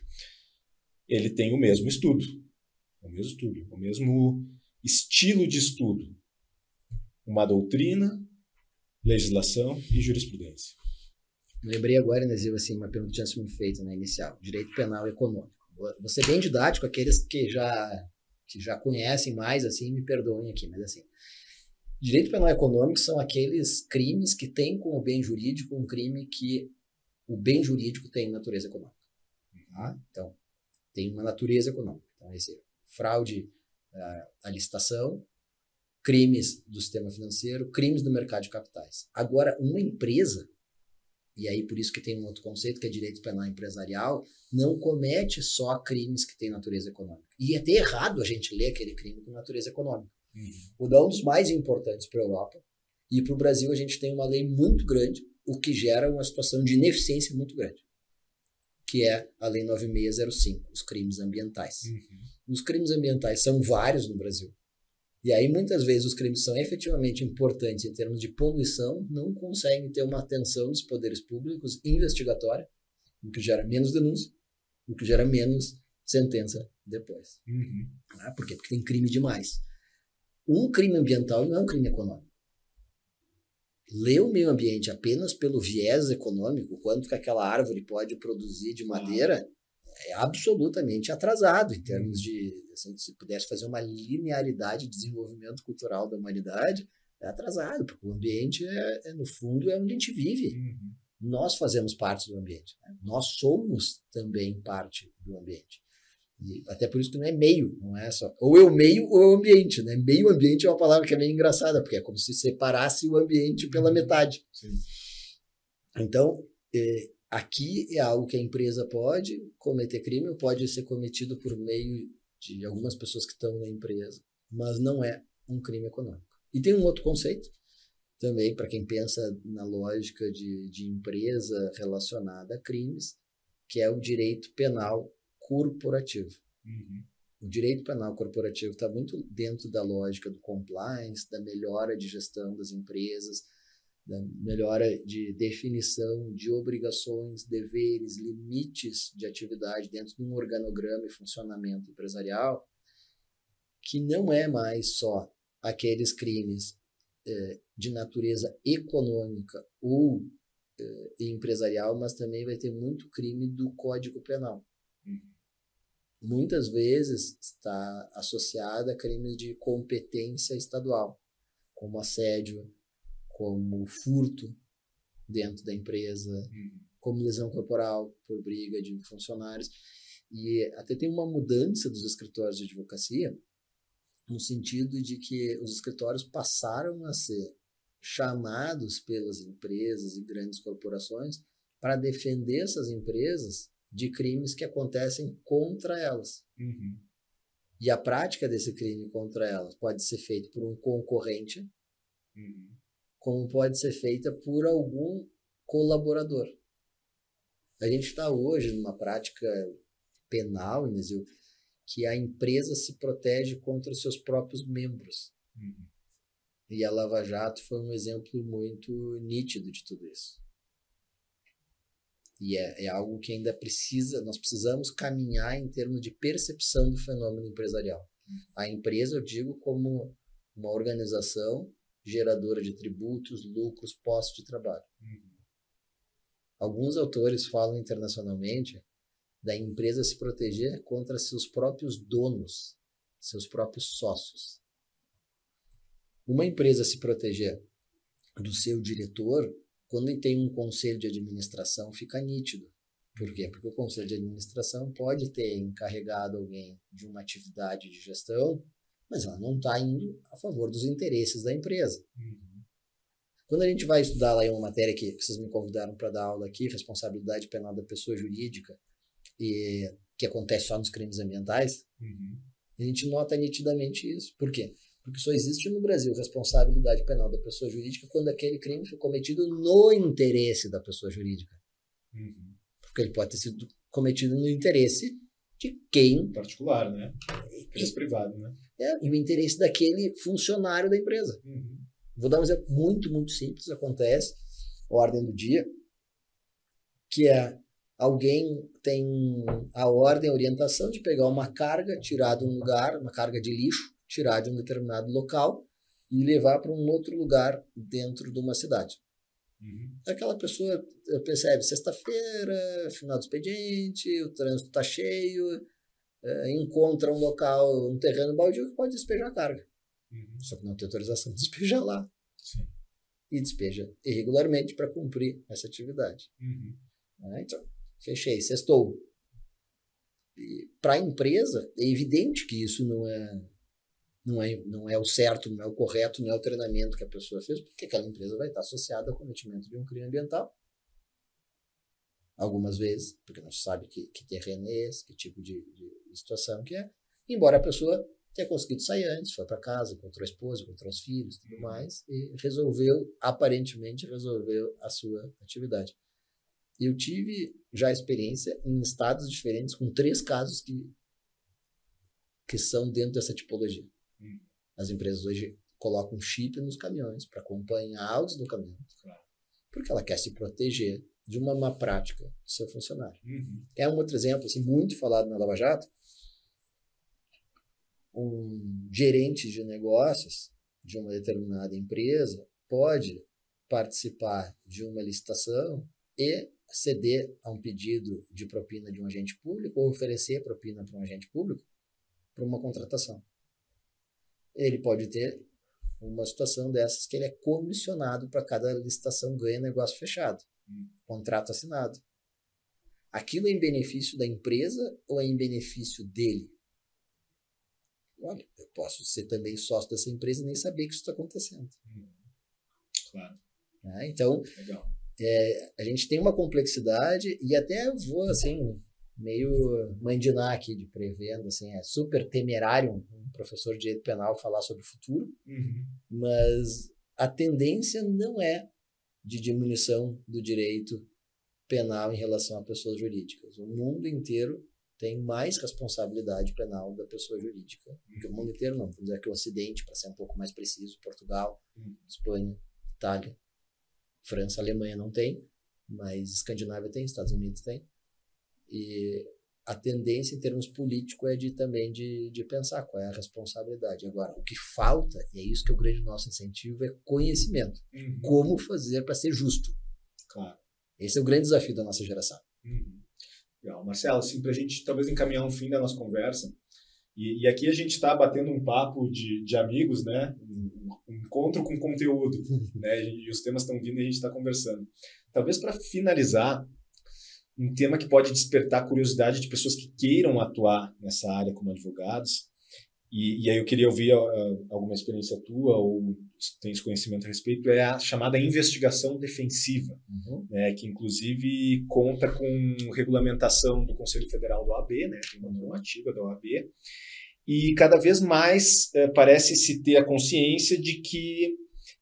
ele tem o mesmo estudo, o mesmo estudo, o mesmo estilo de estudo. Uma doutrina, legislação e jurisprudência. Eu lembrei agora, Inesio, assim, uma pergunta que tinha sido feita na inicial. Direito penal econômico. Vou ser bem didático, aqueles que já, que já conhecem mais, assim, me perdoem aqui, mas assim, direito penal econômico são aqueles crimes que têm como bem jurídico um crime que o bem jurídico tem natureza econômica. Tá? Então, tem uma natureza econômica. Então, esse é fraude à licitação, crimes do sistema financeiro, crimes do mercado de capitais. Agora, uma empresa, e aí por isso que tem um outro conceito, que é direito penal empresarial, não comete só crimes que têm natureza econômica. E é até errado a gente ler aquele crime com natureza econômica. Uhum. Vou dar um dos mais importantes para a Europa, e para o Brasil a gente tem uma lei muito grande, o que gera uma situação de ineficiência muito grande, que é a Lei nove mil seiscentos e cinco, os crimes ambientais. Uhum. Os crimes ambientais são vários no Brasil. E aí, muitas vezes, os crimes são efetivamente importantes em termos de poluição, não conseguem ter uma atenção dos poderes públicos investigatória, o que gera menos denúncia, o que gera menos sentença depois. Uhum. Ah, por quê? Porque tem crime demais. Um crime ambiental não é um crime econômico. Ler o meio ambiente apenas pelo viés econômico, quanto que aquela árvore pode produzir de madeira, é absolutamente atrasado em termos de, assim, se pudesse fazer uma linearidade de desenvolvimento cultural da humanidade, é atrasado, porque o ambiente, é, é no fundo, é onde a gente vive. Uhum. Nós fazemos parte do ambiente. Né? Nós somos também parte do ambiente. E até por isso que não é meio, não é só... Ou é o meio ou é o ambiente. Né? Meio ambiente é uma palavra que é meio engraçada, porque é como se separasse o ambiente pela metade. Sim. Então, é, aqui é algo que a empresa pode cometer crime, ou pode ser cometido por meio de algumas pessoas que estão na empresa, mas não é um crime econômico. E tem um outro conceito, também, para quem pensa na lógica de, de empresa relacionada a crimes, que é o direito penal corporativo. Uhum. O direito penal corporativo está muito dentro da lógica do compliance, da melhora de gestão das empresas, da melhora de definição de obrigações, deveres, limites de atividade dentro de um organograma e funcionamento empresarial, que não é mais só aqueles crimes eh, de natureza econômica ou eh, empresarial, mas também vai ter muito crime do Código Penal. Uhum. Muitas vezes está associada a crimes de competência estadual, como assédio, como furto dentro da empresa, uhum. como lesão corporal por briga de funcionários. E até tem uma mudança dos escritórios de advocacia, no sentido de que os escritórios passaram a ser chamados pelas empresas e grandes corporações para defender essas empresas de crimes que acontecem contra elas. Uhum. E a prática desse crime contra elas pode ser feita por um concorrente, uhum. como pode ser feita por algum colaborador. A gente está hoje numa prática penal, Inesio, que a empresa se protege contra os seus próprios membros. Uhum. E a Lava Jato foi um exemplo muito nítido de tudo isso. E é, é algo que ainda precisa, nós precisamos caminhar em termos de percepção do fenômeno empresarial. Uhum. A empresa, eu digo, como uma organização geradora de tributos, lucros, postos de trabalho. Uhum. Alguns autores falam internacionalmente da empresa se proteger contra seus próprios donos, seus próprios sócios. Uma empresa se proteger do seu diretor, quando tem um conselho de administração, fica nítido. Por quê? Porque o conselho de administração pode ter encarregado alguém de uma atividade de gestão, mas ela não está indo a favor dos interesses da empresa. Uhum. Quando a gente vai estudar lá em uma matéria que vocês me convidaram para dar aula aqui, responsabilidade penal da pessoa jurídica, e, que acontece só nos crimes ambientais, uhum. a gente nota nitidamente isso. Por quê? Porque só existe no Brasil responsabilidade penal da pessoa jurídica quando aquele crime foi cometido no interesse da pessoa jurídica. Uhum. Porque ele pode ter sido cometido no interesse de quem? Particular, né? Interesse privado, né? É, e o interesse daquele funcionário da empresa. Uhum. Vou dar um exemplo muito, muito simples. Acontece, a ordem do dia, que é alguém tem a ordem, a orientação de pegar uma carga, tirar de um lugar, uma carga de lixo, tirar de um determinado local e levar para um outro lugar dentro de uma cidade. Uhum. Aquela pessoa percebe, sexta-feira, final do expediente, o trânsito está cheio, é, encontra um local, um terreno baldio que pode despejar a carga. Uhum. Só que não tem autorização de despejar lá. Sim. E despeja irregularmente para cumprir essa atividade. Uhum. É, então, fechei, sextou. Para a empresa, é evidente que isso não é, não, é, não é o certo, não é o correto, não é o treinamento que a pessoa fez, porque aquela empresa vai estar associada ao cometimento de um crime ambiental. Algumas vezes, porque não se sabe que, que terreno é esse, que tipo de, de situação que é. Embora a pessoa tenha conseguido sair antes, foi para casa, encontrou a esposa, encontrou os filhos e tudo mais, e resolveu, aparentemente, resolveu a sua atividade. Eu tive já experiência em estados diferentes com três casos que, que são dentro dessa tipologia. Hum. As empresas hoje colocam um chip nos caminhões para acompanhar o deslocamento, claro, porque ela quer se proteger de uma má prática do seu funcionário. Uhum. É um outro exemplo assim, muito falado na Lava Jato. Um gerente de negócios de uma determinada empresa pode participar de uma licitação e ceder a um pedido de propina de um agente público ou oferecer propina para um agente público para uma contratação. Ele pode ter uma situação dessas que ele é comissionado para cada licitação, ganha negócio fechado, hum. contrato assinado. Aquilo é em benefício da empresa ou é em benefício dele? Olha, eu posso ser também sócio dessa empresa e nem saber que isso está acontecendo. Hum. Claro. É, então, legal. É, a gente tem uma complexidade e até vou, assim, meio mandinar aqui de prevendo, assim, é super temerário um professor de direito penal falar sobre o futuro, uhum. mas a tendência não é de diminuição do direito penal em relação a pessoas jurídicas. O mundo inteiro tem mais responsabilidade penal da pessoa jurídica. Uhum. O mundo inteiro não, vamos dizer que o Ocidente, para ser um pouco mais preciso, Portugal, uhum. Espanha, Itália, França, Alemanha não tem, mas Escandinávia tem, Estados Unidos tem. E a tendência em termos políticos é de também de, de pensar qual é a responsabilidade. Agora, o que falta, e é isso que é o grande nosso incentivo, é conhecimento. Uhum. Como fazer para ser justo. Claro. Esse é o grande desafio da nossa geração. Uhum. Legal. Marcelo, assim, para a gente talvez encaminhar um fim da nossa conversa, e, e aqui a gente está batendo um papo de, de amigos, né? Um, um encontro com conteúdo, né? E os temas estão vindo e a gente está conversando. Talvez para finalizar, um tema que pode despertar curiosidade de pessoas que queiram atuar nessa área como advogados, e, e aí eu queria ouvir uh, alguma experiência tua ou se tens conhecimento a respeito, é a chamada investigação defensiva, uhum. né, que inclusive conta com regulamentação do Conselho Federal da O A B, né, tem uma normativa da O A B, e cada vez mais uh, parece se ter a consciência de que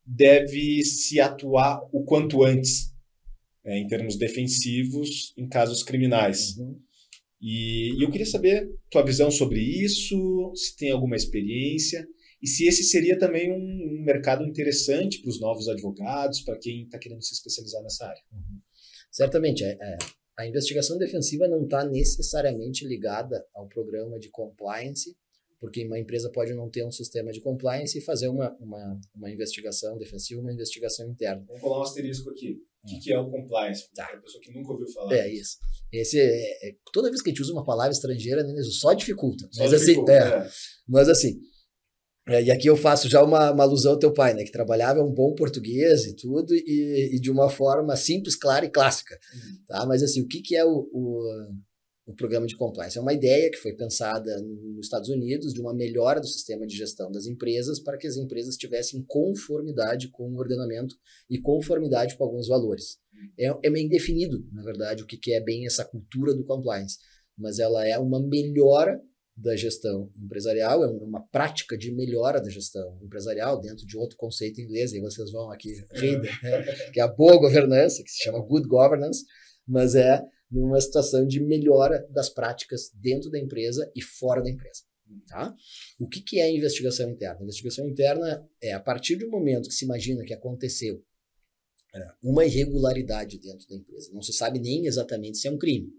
deve se atuar o quanto antes, É, em termos defensivos, em casos criminais. Uhum. E, e eu queria saber tua visão sobre isso, se tem alguma experiência, e se esse seria também um, um mercado interessante para os novos advogados, para quem está querendo se especializar nessa área. Uhum. Certamente, é, é, a investigação defensiva não está necessariamente ligada ao programa de compliance, porque uma empresa pode não ter um sistema de compliance e fazer uma, uma, uma investigação defensiva, uma investigação interna. Vamos colar um asterisco aqui. O que, que é o compliance? Tá. Para a pessoa que nunca ouviu falar. É isso. Esse é, é, toda vez que a gente usa uma palavra estrangeira, né, só dificulta. Só mas, dificulta assim, é, é. mas assim, é, e aqui eu faço já uma, uma alusão ao teu pai, né, que trabalhava um bom português e tudo, e, e de uma forma simples, clara e clássica. Uhum. Tá? Mas assim, o que, que é o, o, o programa de compliance? É uma ideia que foi pensada nos Estados Unidos de uma melhora do sistema de gestão das empresas para que as empresas tivessem conformidade com o ordenamento e conformidade com alguns valores. É, é meio indefinido, na verdade, o que, que é bem essa cultura do compliance, mas ela é uma melhora da gestão empresarial, é uma prática de melhora da gestão empresarial dentro de outro conceito em inglês, e vocês vão aqui rir, né? Que é a boa governança, que se chama good governance, mas é numa situação de melhora das práticas dentro da empresa e fora da empresa. Tá? O que, que é investigação interna? A investigação interna é a partir do momento que se imagina que aconteceu uma irregularidade dentro da empresa. Não se sabe nem exatamente se é um crime.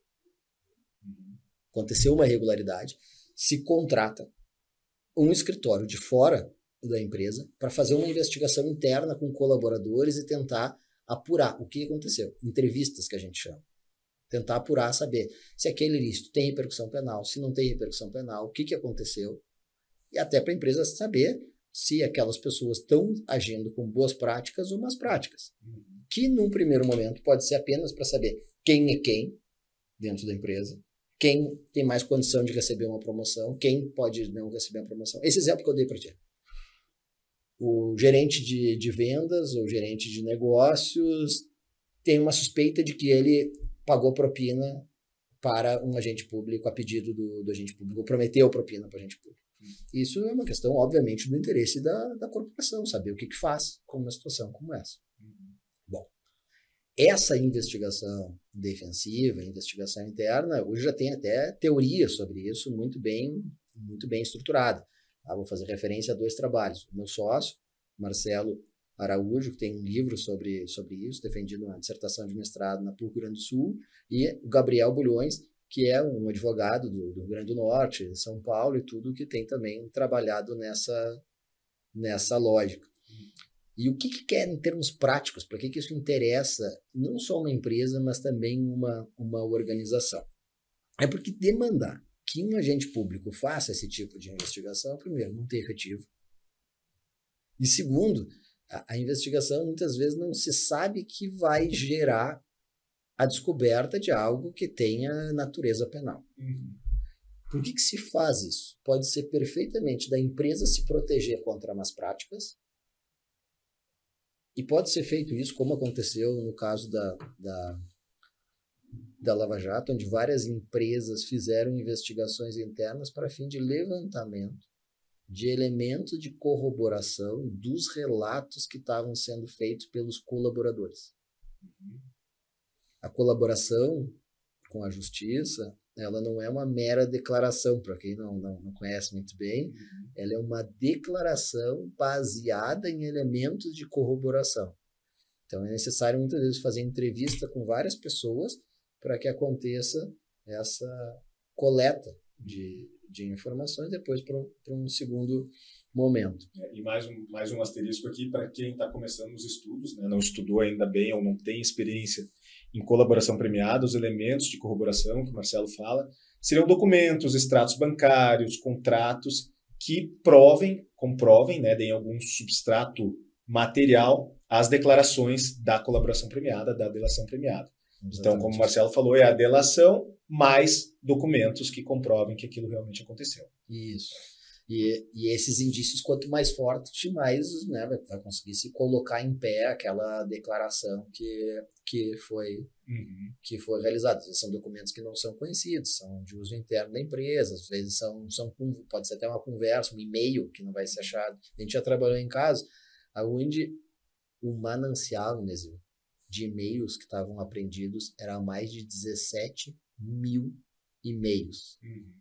Aconteceu uma irregularidade, se contrata um escritório de fora da empresa para fazer uma investigação interna com colaboradores e tentar apurar o que aconteceu. Entrevistas, que a gente chama. Tentar apurar, saber se aquele ilícito tem repercussão penal, se não tem repercussão penal, o que, que aconteceu. E até para a empresa saber se aquelas pessoas estão agindo com boas práticas ou más práticas. Uhum. Que, num primeiro momento, pode ser apenas para saber quem é quem dentro da empresa, quem tem mais condição de receber uma promoção, quem pode não receber uma promoção. Esse exemplo que eu dei para ti. O gerente de, de vendas ou gerente de negócios tem uma suspeita de que ele pagou propina para um agente público a pedido do, do agente público, ou prometeu propina para o agente público. Isso é uma questão, obviamente, do interesse da, da corporação, saber o que, que faz com uma situação como essa. Uhum. Bom, essa investigação defensiva, investigação interna, hoje já tem até teoria sobre isso muito bem, muito bem estruturada. Ah, vou fazer referência a dois trabalhos. O meu sócio, Marcelo Araújo, que tem um livro sobre, sobre isso, defendido uma dissertação de mestrado na P U C Rio Grande do Sul, e o Gabriel Bulhões, que é um advogado do, do Rio Grande do Norte, São Paulo e tudo, que tem também trabalhado nessa, nessa lógica. E o que, que quer em termos práticos? Para que, que isso interessa não só uma empresa, mas também uma, uma organização? É porque demandar que um agente público faça esse tipo de investigação, primeiro, não tem efetivo. E segundo, a, a investigação muitas vezes não se sabe que vai gerar a descoberta de algo que tenha natureza penal. Uhum. Por que, que se faz isso? Pode ser perfeitamente da empresa se proteger contra más práticas, e pode ser feito isso, como aconteceu no caso da, da, da Lava Jato, onde várias empresas fizeram investigações internas para fim de levantamento de elementos de corroboração dos relatos que estavam sendo feitos pelos colaboradores. Uhum. A colaboração com a justiça, ela não é uma mera declaração, para quem não, não, não conhece muito bem, uhum. Ela é uma declaração baseada em elementos de corroboração. Então é necessário muitas vezes fazer entrevista com várias pessoas para que aconteça essa coleta de, de informações depois para um segundo momento. É, e mais um, mais um asterisco aqui para quem está começando os estudos, né, não estudou ainda bem ou não tem experiência em colaboração premiada, os elementos de corroboração que o Marcelo fala, seriam documentos, extratos bancários, contratos que provem, comprovem, né, deem algum substrato material às declarações da colaboração premiada, da delação premiada. Exatamente. Então, como o Marcelo falou, é a delação mais documentos que comprovem que aquilo realmente aconteceu. Isso. E, e esses indícios, quanto mais fortes, mais, né, vai, vai conseguir se colocar em pé aquela declaração que, que, foi, uhum. que foi realizada. São documentos que não são conhecidos, são de uso interno da empresa, às vezes são, são, pode ser até uma conversa, um e-mail que não vai ser achado. A gente já trabalhou em casos onde o manancial, Inesio, de e-mails que estavam apreendidos era mais de dezessete mil e-mails uhum.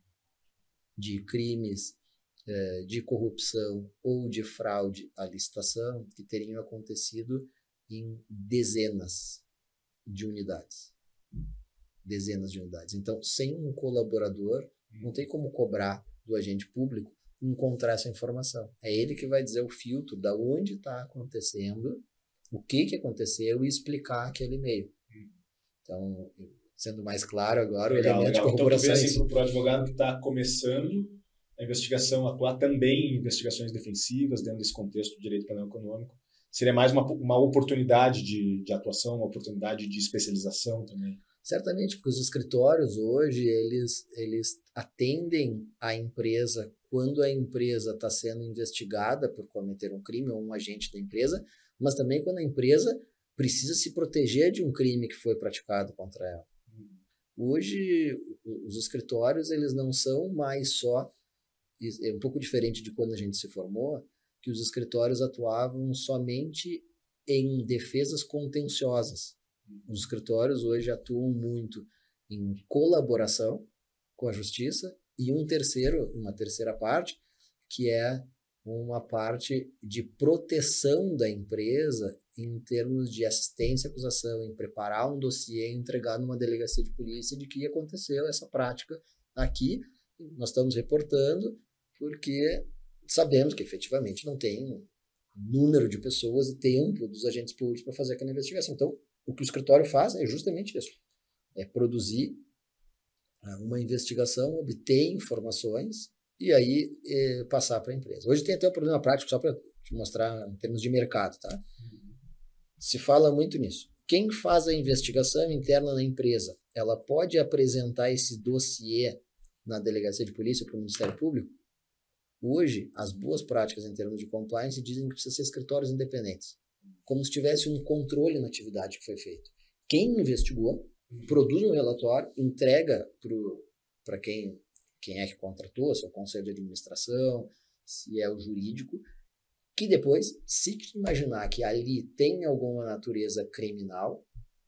de crimes, de corrupção ou de fraude à licitação que teriam acontecido em dezenas de unidades. Dezenas de unidades. Então, sem um colaborador, não tem como cobrar do agente público encontrar essa informação. É ele que vai dizer o filtro da onde está acontecendo, o que, que aconteceu e explicar aquele e-mail. Então, sendo mais claro agora, legal, o elemento legal. de corroboração. Então, tu vê assim, para o advogado que está começando a investigação, atuar também em investigações defensivas dentro desse contexto do direito penal econômico, seria mais uma, uma oportunidade de, de atuação, uma oportunidade de especialização também. Certamente, porque os escritórios hoje, eles, eles atendem a empresa quando a empresa está sendo investigada por cometer um crime ou um agente da empresa, mas também quando a empresa precisa se proteger de um crime que foi praticado contra ela. Hoje, os escritórios, eles não são mais só, é um pouco diferente de quando a gente se formou, que os escritórios atuavam somente em defesas contenciosas. Os escritórios hoje atuam muito em colaboração com a justiça e um terceiro, uma terceira parte, que é uma parte de proteção da empresa em termos de assistência à acusação, em preparar um dossiê e entregar numa delegacia de polícia de que aconteceu essa prática aqui. Nós estamos reportando porque sabemos que efetivamente não tem número de pessoas e tempo dos agentes públicos para fazer aquela investigação. Então, o que o escritório faz é justamente isso. É produzir uma investigação, obter informações e aí é, passar para a empresa. Hoje tem até um problema prático, só para te mostrar em termos de mercado, tá? Se fala muito nisso. Quem faz a investigação interna na empresa, ela pode apresentar esse dossiê na delegacia de polícia para o Ministério Público? Hoje, as boas práticas em termos de compliance dizem que precisa ser escritórios independentes, como se tivesse um controle na atividade que foi feita. Quem investigou, produz um relatório, entrega para quem, quem é que contratou, se é o conselho de administração, se é o jurídico, que depois, se imaginar que ali tem alguma natureza criminal,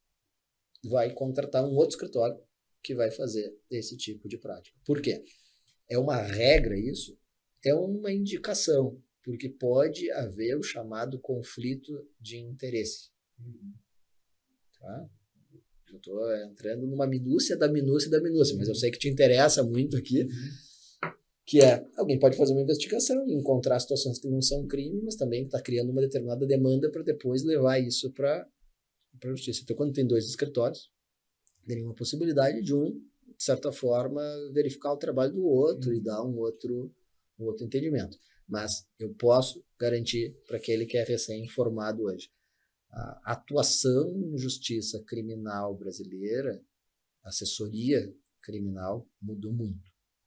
vai contratar um outro escritório que vai fazer esse tipo de prática. Por quê? É uma regra isso? É uma indicação, porque pode haver o chamado conflito de interesse. Tá? Eu estou entrando numa minúcia da minúcia da minúcia, mas eu sei que te interessa muito aqui, que é, alguém pode fazer uma investigação e encontrar situações que não são crime, mas também está criando uma determinada demanda para depois levar isso para a justiça. Então, quando tem dois escritórios, teria uma possibilidade de um, de certa forma, verificar o trabalho do outro uhum. e dar um outro, um outro entendimento. Mas eu posso garantir para aquele que é recém-formado hoje, a atuação em justiça criminal brasileira, assessoria criminal, mudou muito.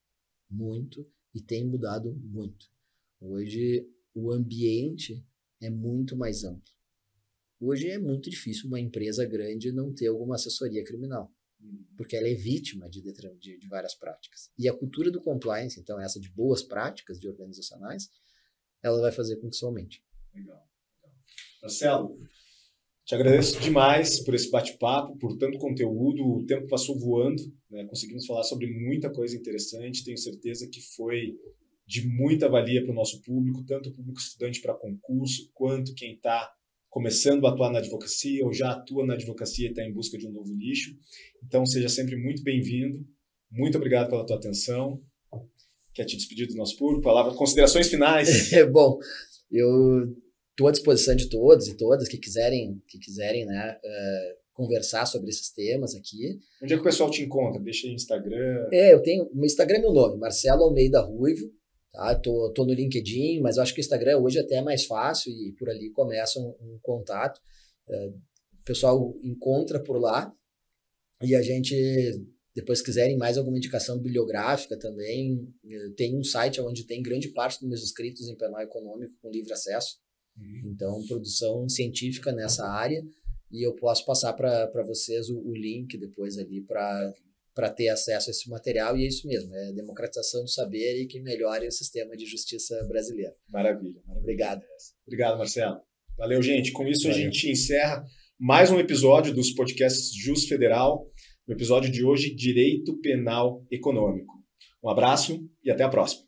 Muito, e tem mudado muito. Hoje, o ambiente é muito mais amplo. Hoje é muito difícil uma empresa grande não ter alguma assessoria criminal, porque ela é vítima de, de, de várias práticas. E a cultura do compliance, então, essa de boas práticas de organizacionais, ela vai fazer com que isso aumente. Legal. Marcelo, te agradeço demais por esse bate-papo, por tanto conteúdo. O tempo passou voando, né? Conseguimos falar sobre muita coisa interessante. Tenho certeza que foi de muita valia para o nosso público, tanto o público estudante para concurso, quanto quem está começando a atuar na advocacia ou já atua na advocacia e está em busca de um novo nicho. Então, seja sempre muito bem-vindo. Muito obrigado pela tua atenção. Quer te despedir do nosso público? Palavra, considerações finais. Bom, eu... estou à disposição de todos e todas que quiserem, que quiserem né, uh, conversar sobre esses temas aqui. Onde é que o pessoal te encontra? Deixa aí o Instagram. É, eu tenho... O meu Instagram é meu nome, Marcelo Almeida Ruivo. Tá? Tô, tô no LinkedIn, mas eu acho que o Instagram hoje até é mais fácil e por ali começa um, um contato. Uh, o pessoal encontra por lá e a gente... Depois, se quiserem mais alguma indicação bibliográfica também, tem um site onde tem grande parte dos meus escritos em penal econômico com livre acesso. Então, produção científica nessa área, e eu posso passar para vocês o, o link depois ali para ter acesso a esse material, e é isso mesmo, é democratização do saber e que melhore o sistema de justiça brasileiro. Maravilha. maravilha. Obrigado. Obrigado, Marcelo. Valeu, gente. Com isso, Valeu. A gente encerra mais um episódio dos podcasts Jus Federal, no episódio de hoje, Direito Penal Econômico. Um abraço e até a próxima.